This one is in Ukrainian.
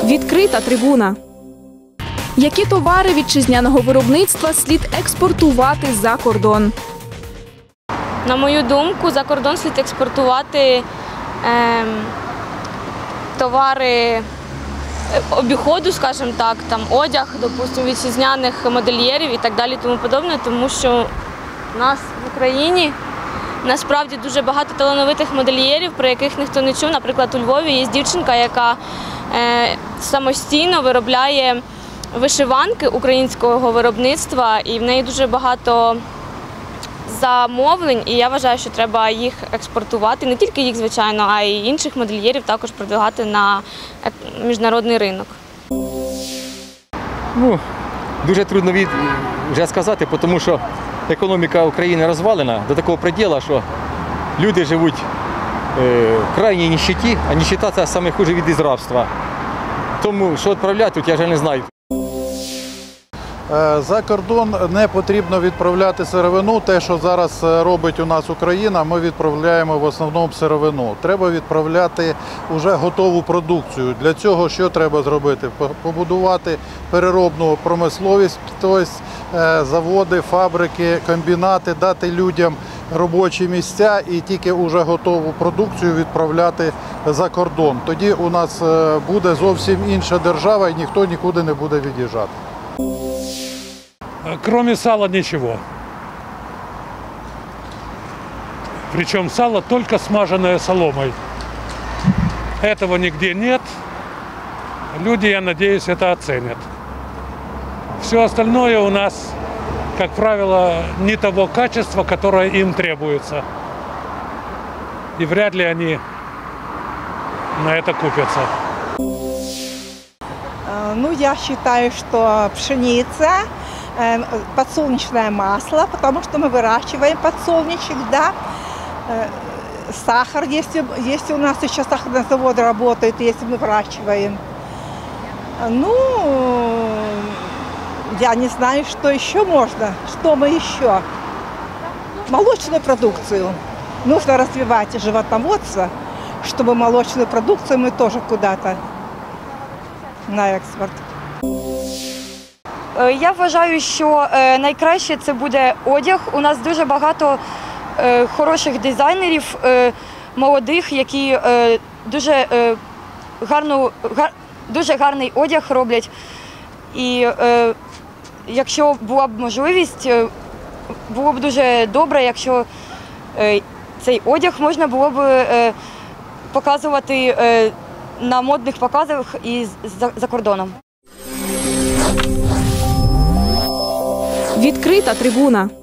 Відкрита трибуна. Які товари вітчизняного виробництва слід експортувати за кордон? На мою думку, за кордон слід експортувати товари обіходу, скажімо так, там одяг, допустимо, вітчизняних модельєрів і так далі, тому подобне, тому що у нас в Україні насправді дуже багато талановитих модельєрів, про яких ніхто не чув. Наприклад, у Львові є дівчинка, яка самостійно виробляє вишиванки українського виробництва, і в неї дуже багато замовлень, і я вважаю, що треба їх експортувати, не тільки їх, звичайно, а й інших модельєрів також продвигати на міжнародний ринок. Дуже трудно вже сказати, тому що економіка України розвалена до такого приділу, що люди живуть в крайній нищеті, а нищета – це саме хуже від ізрабства. Тому що відправляти тут, я вже не знаю. За кордон не потрібно відправляти сировину. Те, що зараз робить у нас Україна, ми відправляємо в основному сировину. Треба відправляти вже готову продукцію. Для цього що треба зробити? Побудувати переробну промисловість, тобто заводи, фабрики, комбінати, дати людям робочі місця і тільки вже готову продукцію відправляти за кордон. Тоді у нас буде зовсім інша держава і ніхто нікуди не буде від'їжджати. Кроме сала ничего. Причем сало только смаженное соломой. Этого нигде нет. Люди, я надеюсь, это оценят. Все остальное у нас, как правило, не того качества, которое им требуется. И вряд ли они на это купятся. Я считаю, что пшеница, подсолнечное масло, потому что мы выращиваем подсолнечник, да. Сахар, если у нас еще сахарный завод работает, если мы выращиваем. Я не знаю, что еще можно, что мы еще. Молочную продукцию. Нужно развивать животноводство, чтобы молочную продукцию мы тоже куда-то на експорт. Я вважаю, що найкраще це буде одяг. У нас дуже багато хороших дизайнерів, молодих, які дуже гарний одяг роблять. І якщо була б можливість, було б дуже добре, якщо цей одяг можна було б показувати на модних показах і за кордоном. Відкрита трибуна.